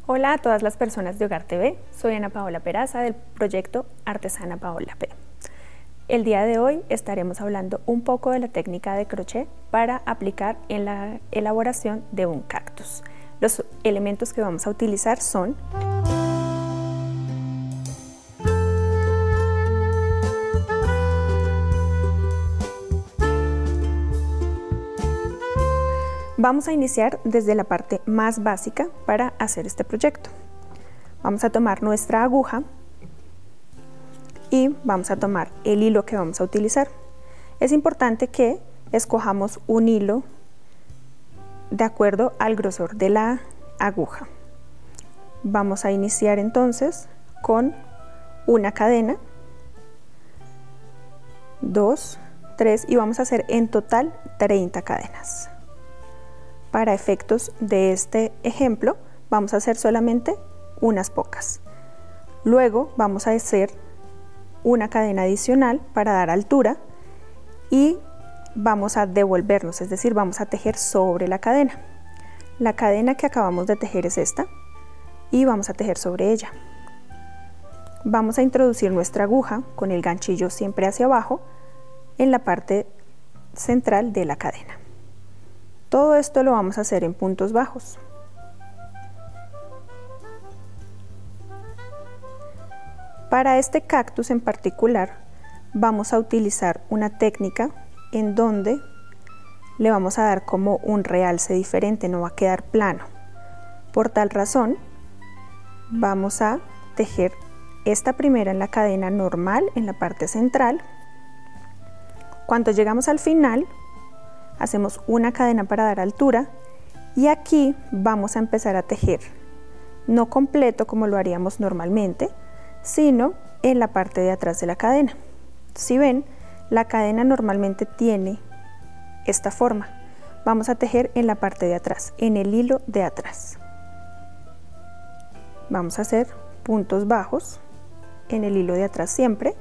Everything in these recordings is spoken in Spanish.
Hola a todas las personas de Hogar TV, soy Ana Paola Peraza del proyecto Artesana Paola P. El día de hoy estaremos hablando un poco de la técnica de crochet para aplicar en la elaboración de un cactus. Los elementos que vamos a utilizar son Vamos a iniciar desde la parte más básica para hacer este proyecto. Vamos a tomar nuestra aguja y vamos a tomar el hilo que vamos a utilizar. Es importante que escojamos un hilo de acuerdo al grosor de la aguja. Vamos a iniciar entonces con una cadena, 2, 3 y vamos a hacer en total 30 cadenas. Para efectos de este ejemplo vamos a hacer solamente unas pocas. Luego vamos a hacer una cadena adicional para dar altura y vamos a devolvernos, es decir, vamos a tejer sobre la cadena. La cadena que acabamos de tejer es esta y vamos a tejer sobre ella. Vamos a introducir nuestra aguja con el ganchillo siempre hacia abajo en la parte central de la cadena. Todo esto lo vamos a hacer en puntos bajos. Para este cactus en particular vamos a utilizar una técnica en donde le vamos a dar como un realce diferente, no va a quedar plano. Por tal razón vamos a tejer esta primera en la cadena normal en la parte central. Cuando llegamos al final hacemos una cadena para dar altura y aquí vamos a empezar a tejer, no completo como lo haríamos normalmente, sino en la parte de atrás de la cadena. Si ven, la cadena normalmente tiene esta forma. Vamos a tejer en la parte de atrás, en el hilo de atrás. Vamos a hacer puntos bajos en el hilo de atrás siempre.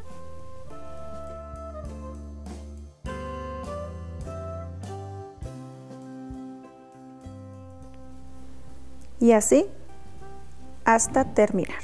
Y así hasta terminar.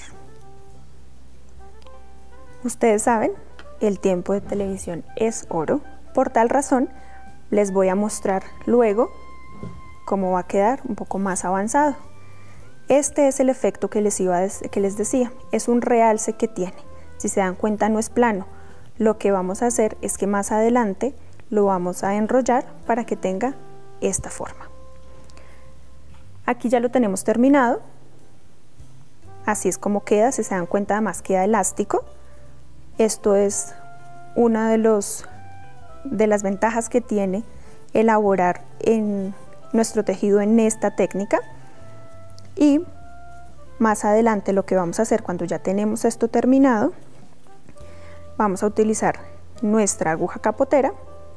Ustedes saben, el tiempo de televisión es oro, por tal razón les voy a mostrar luego cómo va a quedar un poco más avanzado. Este es el efecto que les decía, es un realce que tiene. Si se dan cuenta no es plano. Lo que vamos a hacer es que más adelante lo vamos a enrollar para que tenga esta forma. Aquí ya lo tenemos terminado, así es como queda, si se dan cuenta además queda elástico. Esto es una de las ventajas que tiene elaborar en nuestro tejido en esta técnica. Y más adelante lo que vamos a hacer cuando ya tenemos esto terminado, vamos a utilizar nuestra aguja capotera,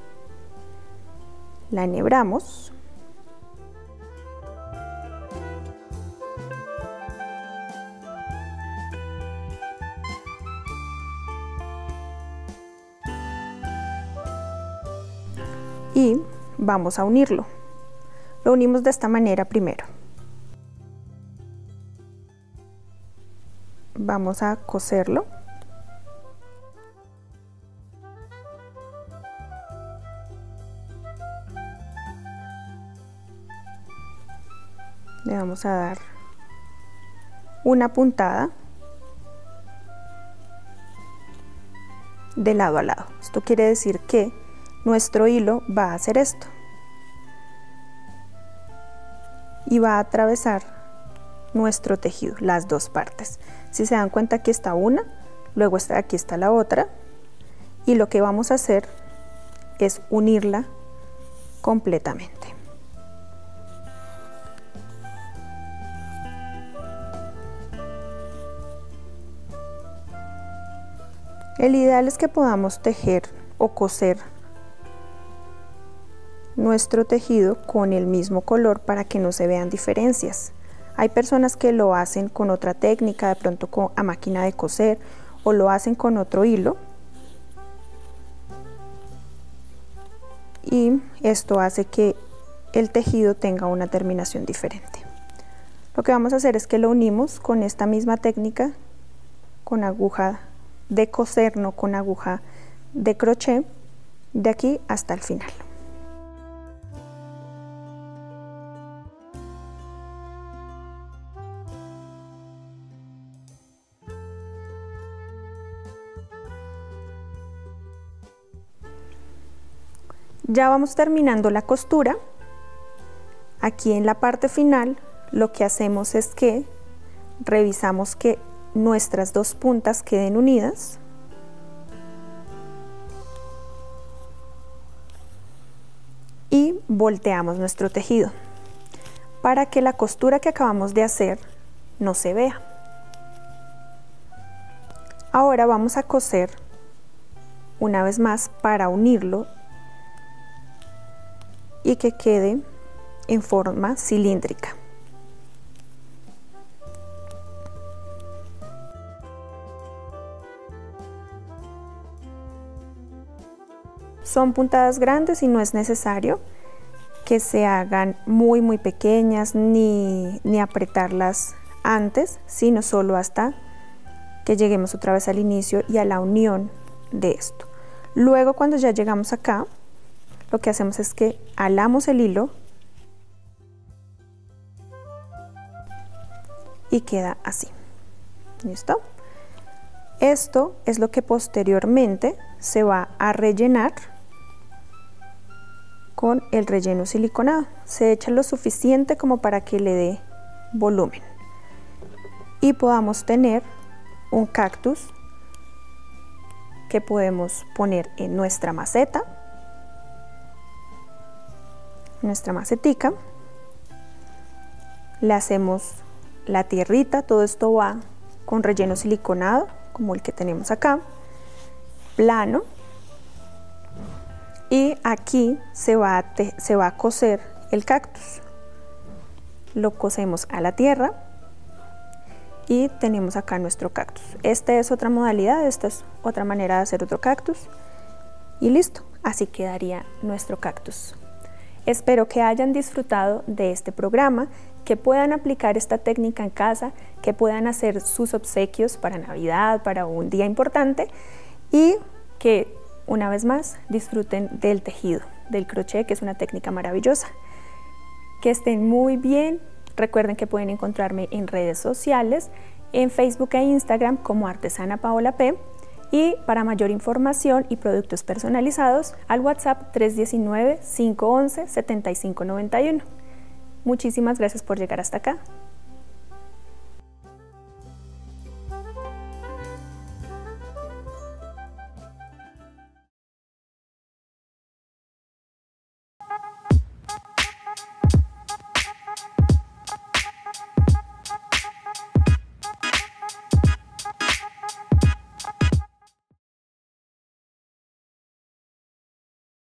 la enhebramos. Y vamos a unirlo. Lo unimos de esta manera primero. Vamos a coserlo. Le vamos a dar una puntada de lado a lado. Esto quiere decir que nuestro hilo va a hacer esto y va a atravesar nuestro tejido, las dos partes. Si se dan cuenta, aquí está una, luego aquí está la otra y lo que vamos a hacer es unirla completamente. El ideal es que podamos tejer o coser nuestro tejido con el mismo color para que no se vean diferencias. Hay personas que lo hacen con otra técnica, de pronto a máquina de coser, o lo hacen con otro hilo. Y esto hace que el tejido tenga una terminación diferente. Lo que vamos a hacer es que lo unimos con esta misma técnica, con aguja de coser, no con aguja de crochet, de aquí hasta el final. Ya vamos terminando la costura. Aquí en la parte final lo que hacemos es que revisamos que nuestras dos puntas queden unidas. Y volteamos nuestro tejido para que la costura que acabamos de hacer no se vea. Ahora vamos a coser una vez más para unirlo y que quede en forma cilíndrica. Son puntadas grandes y no es necesario que se hagan muy pequeñas ni apretarlas antes, sino solo hasta que lleguemos otra vez al inicio y a la unión de esto. Luego, cuando ya llegamos acá, lo que hacemos es que alamos el hilo y queda así. ¿Listo? Esto es lo que posteriormente se va a rellenar con el relleno siliconado. Se echa lo suficiente como para que le dé volumen y podamos tener un cactus que podemos poner en nuestra maceta, nuestra macetica. Le hacemos la tierrita, todo esto va con relleno siliconado como el que tenemos acá, plano, y aquí se va a coser el cactus. Lo cosemos a la tierra y tenemos acá nuestro cactus. Esta es otra modalidad, esta es otra manera de hacer otro cactus y listo, así quedaría nuestro cactus. Espero que hayan disfrutado de este programa, que puedan aplicar esta técnica en casa, que puedan hacer sus obsequios para Navidad, para un día importante, y que una vez más disfruten del tejido, del crochet, que es una técnica maravillosa. Que estén muy bien. Recuerden que pueden encontrarme en redes sociales, en Facebook e Instagram como Artesana Paola P. Y para mayor información y productos personalizados, al WhatsApp 319-511-7591. Muchísimas gracias por llegar hasta acá.